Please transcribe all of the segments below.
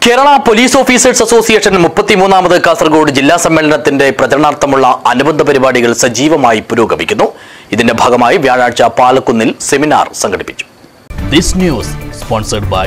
Kerala police officers association 33ാമത് കാസർഗോഡ് ജില്ലാ സമ്മേളനത്തിന്റെ പ്രചരണാർത്ഥമുള്ള അനുബന്ധ പരിപാടികൾ സജീവമായി പുരോഗമിക്കുന്നു. ഇതിന്റെ ഭാഗമായി വ്യാഴാഴ്ച പാലക്കുന്നിൽ സെമിനാർ സംഘടിപ്പിച്ചു. ദിസ് ന്യൂസ് സ്പോൺസർഡ് ബൈ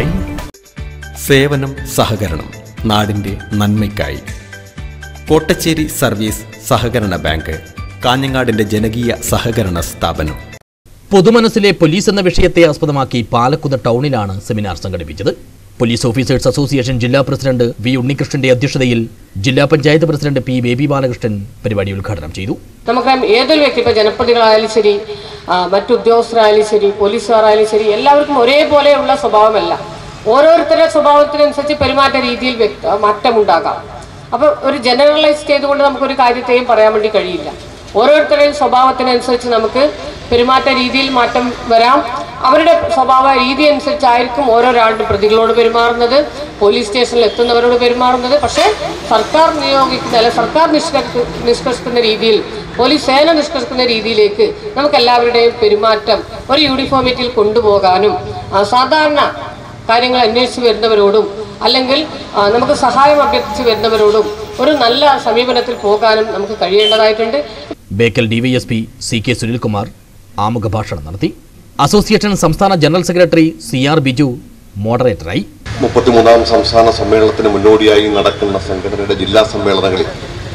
സേവനം സഹകരണം നാടിന്റെ നന്മയ്ക്കായി കോട്ടച്ചേരി സർവീസ് സഹകരണ ബാങ്ക്, കാഞ്ഞങ്ങാടിന്റെ ജനകീയ സഹകരണ സ്ഥാപനം. പൊതുമനസ്സിലെ പോലീസ് എന്ന വിഷയത്തെ ആസ്പദമാക്കി പാലക്കുന്ന് ടൗണിലാണ് സെമിനാർ സംഘടിപ്പിച്ചത്. പോലീസ് ഓഫീസേഴ്സ് അസോസിയേഷൻ ജില്ലാ പ്രസിഡന്റ് വി ഉണ്ണികൃഷ്ണന്റെ അധ്യക്ഷതയിൽ ജില്ലാ പഞ്ചായത്ത് പ്രസിഡന്റ് പി ബേബി ബാലകൃഷ്ണൻ പരിപാടി ഉദ്ഘാടനം ചെയ്തു. നമുക്കറിയാം, ഏതൊരു വ്യക്തി, ഇപ്പോൾ ജനപ്രതിനിധികളായാലും ശരി, മറ്റു ഉദ്യോഗസ്ഥരായാലും ശരി, പോലീസുകാരായാലും ശരി, എല്ലാവർക്കും ഒരേപോലെയുള്ള സ്വഭാവമല്ല. ഓരോരുത്തരുടെ സ്വഭാവത്തിനനുസരിച്ച് പെരുമാറ്റ രീതിയിൽ മാറ്റമുണ്ടാകാം. അപ്പോൾ ഒരു ജനറലൈസ് ചെയ്തുകൊണ്ട് നമുക്കൊരു കാര്യത്തെയും പറയാൻ വേണ്ടി കഴിയില്ല. ഓരോരുത്തരുടെയും സ്വഭാവത്തിനനുസരിച്ച് നമുക്ക് പെരുമാറ്റ രീതിയിൽ മാറ്റം വരാം. അവരുടെ സ്വഭാവ രീതി അനുസരിച്ചായിരിക്കും ഓരോരാളുടെ പ്രതികളോട് പെരുമാറുന്നത്, പോലീസ് സ്റ്റേഷനിൽ എത്തുന്നവരോട് പെരുമാറുന്നത്. പക്ഷേ സർക്കാർ നിയോഗിക്കുന്ന, അല്ലെ സർക്കാർ നിഷ്കർഷിക്കുന്ന രീതിയിൽ, പോലീസ് സേന നിഷ്കർഷിക്കുന്ന രീതിയിലേക്ക് നമുക്ക് എല്ലാവരുടെയും പെരുമാറ്റം ഒരു യൂണിഫോമിറ്റിയിൽ കൊണ്ടുപോകാനും സാധാരണ കാര്യങ്ങൾ അന്വേഷിച്ച് വരുന്നവരോടും അല്ലെങ്കിൽ നമുക്ക് സഹായം അഭ്യർത്ഥിച്ച് വരുന്നവരോടും ഒരു നല്ല സമീപനത്തിൽ പോകാനും നമുക്ക് കഴിയേണ്ടതായിട്ടുണ്ട്. ബേക്കൽ ഡിവൈഎസ്പി CK സുനിൽകുമാർ ആമുഖ ഭാഷണം നടത്തി. അസോസിയേഷൻ സംസ്ഥാന ജനറൽ സെക്രട്ടറി CR ബിജു മോഡറേറ്ററായി. 33ാം സംസ്ഥാന സമ്മേളനത്തിന് മുന്നോടിയായി നടക്കുന്ന സംഘടനയുടെ ജില്ലാ സമ്മേളനങ്ങളിൽ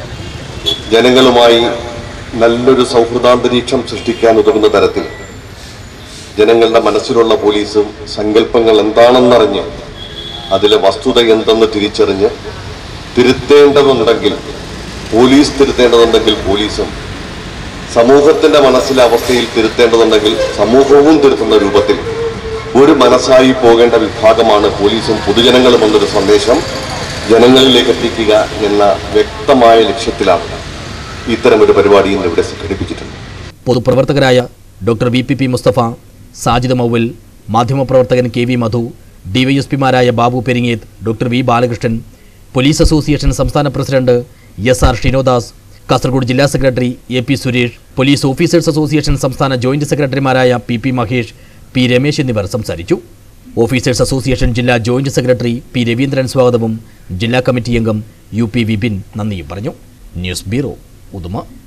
ജനങ്ങളുമായി നല്ലൊരു സൗഹൃദാന്തരീക്ഷം സൃഷ്ടിക്കാൻ ഉതകുന്ന തരത്തിൽ ജനങ്ങളുടെ മനസ്സിലുള്ള പോലീസും സങ്കല്പങ്ങൾ എന്താണെന്നറിഞ്ഞ് അതിലെ വസ്തുത എന്തെന്ന് തിരിച്ചറിഞ്ഞ് തിരുത്തേണ്ടതുണ്ടെങ്കിൽ പോലീസ് തിരുത്തേണ്ടതുണ്ടെങ്കിൽ പോലീസും, സമൂഹത്തിന്റെ മനസ്സിലെ അവസ്ഥയിൽ തിരുത്തേണ്ടതുണ്ടെങ്കിൽ സമൂഹവും തിരുത്തുന്ന രൂപത്തിൽ ഒരു മനസ്സായി പോകേണ്ട വിഭാഗമാണ് പോലീസും പൊതുജനങ്ങളും എന്നൊരു സന്ദേശം ജനങ്ങളിലേക്ക് എത്തിക്കുക എന്ന വ്യക്തമായ ലക്ഷ്യത്തിലാണ് ഇത്തരമൊരു പരിപാടി ഇന്ന് ഇവിടെ സംഘടിപ്പിച്ചിട്ടുണ്ട്. പൊതുപ്രവർത്തകരായ ഡോക്ടർ VPP മുസ്തഫ, സാജിദ് മൗവൽ, മാധ്യമപ്രവർത്തകൻ KV മധു, ഡിവൈഎസ്പിമാരായ Babu Peringeth, doctor V Balakrishnan, police association സംസ്ഥാന പ്രസിഡന്റ് SR ഷിനോദാസ്, കാസർഗോഡ് ജില്ലാ secretary AP Suresh, police officers association സംസ്ഥാന ജോയിന്റ് സെക്രട്ടറിമാരായ PP മഹേഷ്, P രമേശ് എന്നിവർ സംസാരിച്ചു. ഓഫീസേഴ്സ് അസോസിയേഷൻ ജില്ലാ ജോയിന്റ് സെക്രട്ടറി P രവീന്ദ്രൻ സ്വാഗതവും ജില്ലാ കമ്മിറ്റി അംഗം UP വിപിൻ നന്ദിയും പറഞ്ഞു. News bureau, Uduma.